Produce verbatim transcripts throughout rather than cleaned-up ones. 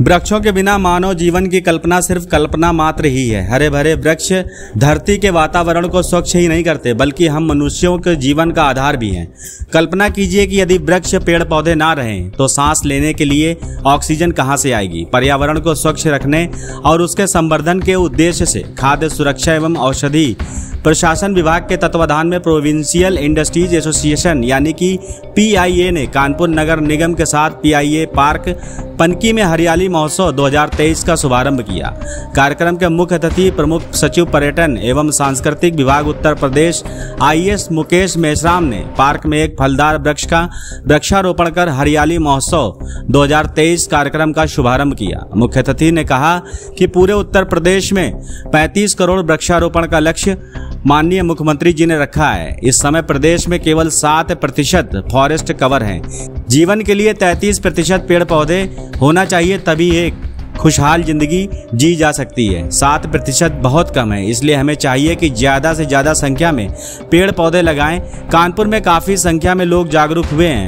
वृक्षों के बिना मानव जीवन की कल्पना सिर्फ कल्पना मात्र ही है। हरे भरे वृक्ष धरती के वातावरण को स्वच्छ ही नहीं करते, बल्कि हम मनुष्यों के जीवन का आधार भी हैं। कल्पना कीजिए कि यदि वृक्ष पेड़ पौधे ना रहें तो सांस लेने के लिए ऑक्सीजन कहां से आएगी। पर्यावरण को स्वच्छ रखने और उसके संवर्धन के उद्देश्य से खाद्य सुरक्षा एवं औषधि प्रशासन विभाग के तत्वाधान में प्रोविंशियल इंडस्ट्रीज एसोसिएशन यानी कि पी आई ए ने कानपुर नगर निगम के साथ P I A park Panki में हरियाली महोत्सव दो हज़ार तेईस का शुभारंभ किया। कार्यक्रम के मुख्य अतिथि प्रमुख सचिव पर्यटन एवं सांस्कृतिक विभाग Uttar Pradesh I A S Mukesh Meshram ने पार्क में एक फलदार वृक्ष का वृक्षारोपण कर हरियाली महोत्सव दो हज़ार तेईस कार्यक्रम का शुभारंभ किया। मुख्य अतिथि ने कहा कि पूरे उत्तर प्रदेश में पैंतीस करोड़ वृक्षारोपण का लक्ष्य माननीय मुख्यमंत्री जी ने रखा है। इस समय प्रदेश में केवल सात प्रतिशत फॉरेस्ट कवर है। जीवन के लिए तैंतीस प्रतिशत पेड़ पौधे होना चाहिए, तभी एक खुशहाल जिंदगी जी जा सकती है। सात प्रतिशत बहुत कम है, इसलिए हमें चाहिए कि ज़्यादा से ज़्यादा संख्या में पेड़ पौधे लगाएं। कानपुर में काफ़ी संख्या में लोग जागरूक हुए हैं।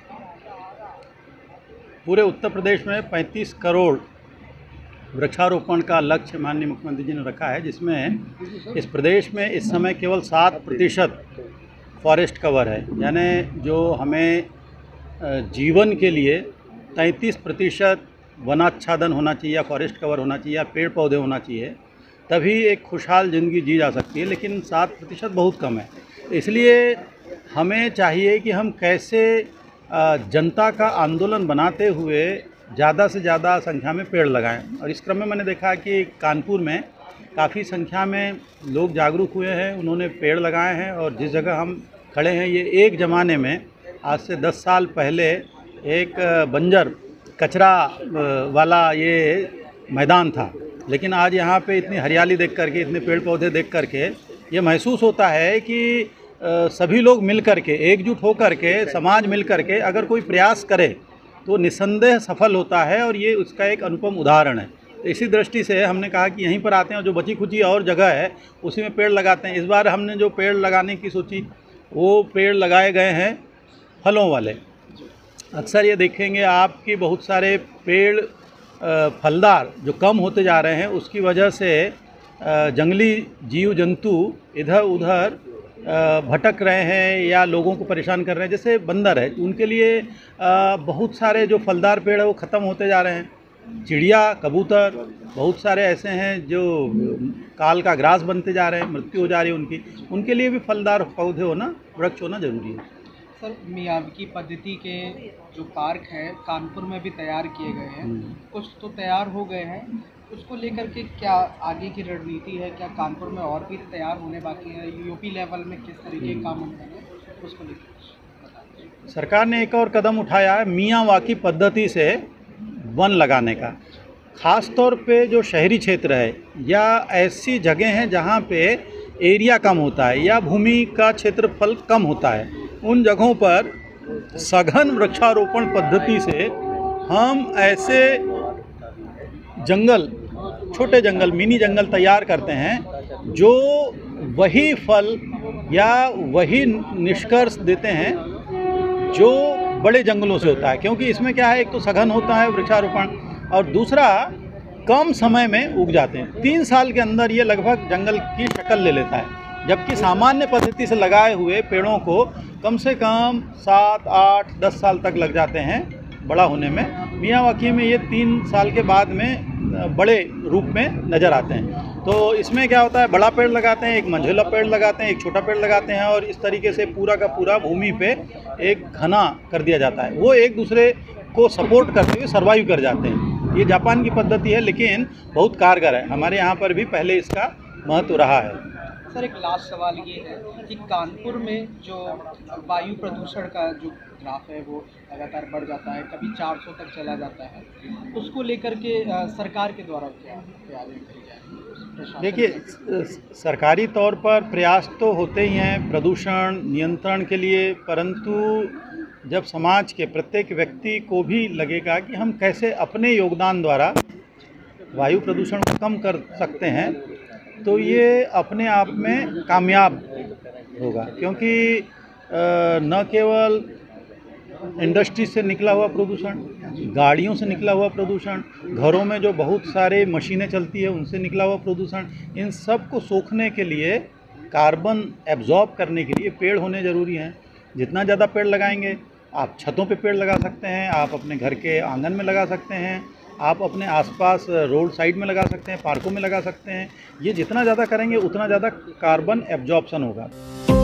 पूरे उत्तर प्रदेश में पैंतीस करोड़ वृक्षारोपण का लक्ष्य माननीय मुख्यमंत्री जी ने रखा है, जिसमें इस प्रदेश में इस समय केवल सात प्रतिशत फॉरेस्ट कवर है। यानी जो हमें जीवन के लिए तैंतीस प्रतिशत वनाच्छादन होना चाहिए या फॉरेस्ट कवर होना चाहिए या पेड़ पौधे होना चाहिए, तभी एक खुशहाल ज़िंदगी जी जा सकती है। लेकिन सात प्रतिशत बहुत कम है, इसलिए हमें चाहिए कि हम कैसे जनता का आंदोलन बनाते हुए ज़्यादा से ज़्यादा संख्या में पेड़ लगाएं। और इस क्रम में मैंने देखा कि कानपुर में काफ़ी संख्या में लोग जागरूक हुए हैं, उन्होंने पेड़ लगाए हैं। और जिस जगह हम खड़े हैं, ये एक ज़माने में आज से दस साल पहले एक बंजर कचरा वाला ये मैदान था, लेकिन आज यहाँ पे इतनी हरियाली देख करके, इतने पेड़ पौधे देख करके ये महसूस होता है कि सभी लोग मिल करके, एकजुट हो करके, समाज मिल करके अगर कोई प्रयास करे तो निस्संदेह सफल होता है। और ये उसका एक अनुपम उदाहरण है। तो इसी दृष्टि से हमने कहा कि यहीं पर आते हैं और जो बची खुची और जगह है उसी में पेड़ लगाते हैं। इस बार हमने जो पेड़ लगाने की सोची, वो पेड़ लगाए गए हैं फलों वाले। अक्सर ये देखेंगे आप कि बहुत सारे पेड़ फलदार जो कम होते जा रहे हैं, उसकी वजह से जंगली जीव जंतु इधर उधर भटक रहे हैं या लोगों को परेशान कर रहे हैं। जैसे बंदर है, उनके लिए बहुत सारे जो फलदार पेड़ है वो ख़त्म होते जा रहे हैं। चिड़िया, कबूतर बहुत सारे ऐसे हैं जो काल का ग्रास बनते जा रहे हैं, मृत्यु हो जा रही है उनकी। उनके लिए भी फलदार पौधे होना, वृक्ष होना जरूरी है। सर, मियावाकी पद्धति के जो पार्क हैं कानपुर में भी तैयार किए गए हैं, कुछ तो तैयार हो गए हैं, उसको लेकर के क्या आगे की रणनीति है? क्या कानपुर में और भी तैयार होने बाकी है? यूपी लेवल में किस तरीके के काम होते हैं, उसको लेकर सरकार ने एक और कदम उठाया है मियावाकी पद्धति से वन लगाने का। ख़ास तौर पे जो शहरी क्षेत्र है या ऐसी जगह हैं जहाँ पे एरिया कम होता है या भूमि का क्षेत्रफल कम होता है, उन जगहों पर सघन वृक्षारोपण पद्धति से हम ऐसे जंगल, छोटे जंगल, मिनी जंगल तैयार करते हैं जो वही फल या वही निष्कर्ष देते हैं जो बड़े जंगलों से होता है। क्योंकि इसमें क्या है, एक तो सघन होता है वृक्षारोपण और दूसरा कम समय में उग जाते हैं। तीन साल के अंदर ये लगभग जंगल की शक्ल ले लेता है, जबकि सामान्य पद्धति से लगाए हुए पेड़ों को कम से कम सात आठ दस साल तक लग जाते हैं बड़ा होने में। मियावाकी में ये तीन साल के बाद में बड़े रूप में नज़र आते हैं। तो इसमें क्या होता है, बड़ा पेड़ लगाते हैं, एक मंझला पेड़ लगाते हैं, एक छोटा पेड़ लगाते हैं और इस तरीके से पूरा का पूरा भूमि पे एक घना कर दिया जाता है। वो एक दूसरे को सपोर्ट करते हुए सर्वाइव कर जाते हैं। ये जापान की पद्धति है, लेकिन बहुत कारगर है। हमारे यहाँ पर भी पहले इसका महत्व रहा है। सर, एक लास्ट सवाल ये है कि कानपुर में जो वायु प्रदूषण का जो ग्राफ है वो लगातार बढ़ जाता है, कभी चार सौ तक चला जाता है, उसको लेकर के सरकार के द्वारा क्या प्रयास किए जाए? देखिए, सरकारी तौर पर प्रयास तो होते ही हैं प्रदूषण नियंत्रण के लिए, परंतु जब समाज के प्रत्येक व्यक्ति को भी लगेगा कि हम कैसे अपने योगदान द्वारा वायु प्रदूषण को कम कर सकते हैं, तो ये अपने आप में कामयाब होगा। क्योंकि न केवल इंडस्ट्री से निकला हुआ प्रदूषण, गाड़ियों से निकला हुआ प्रदूषण, घरों में जो बहुत सारे मशीनें चलती है उनसे निकला हुआ प्रदूषण, इन सब को सोखने के लिए, कार्बन एब्जॉर्ब करने के लिए पेड़ होने ज़रूरी हैं। जितना ज़्यादा पेड़ लगाएंगे, आप छतों पे पेड़ लगा सकते हैं, आप अपने घर के आंगन में लगा सकते हैं, आप अपने आसपास रोड साइड में लगा सकते हैं, पार्कों में लगा सकते हैं। ये जितना ज़्यादा करेंगे उतना ज़्यादा कार्बन एब्जॉर्प्शन होगा।